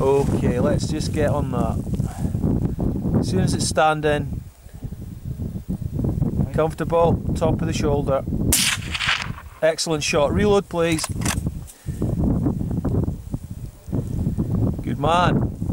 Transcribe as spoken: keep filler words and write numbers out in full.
Okay, let's just get on that. As soon as it's standing, comfortable, top of the shoulder. Excellent shot. Reload, please. Good man.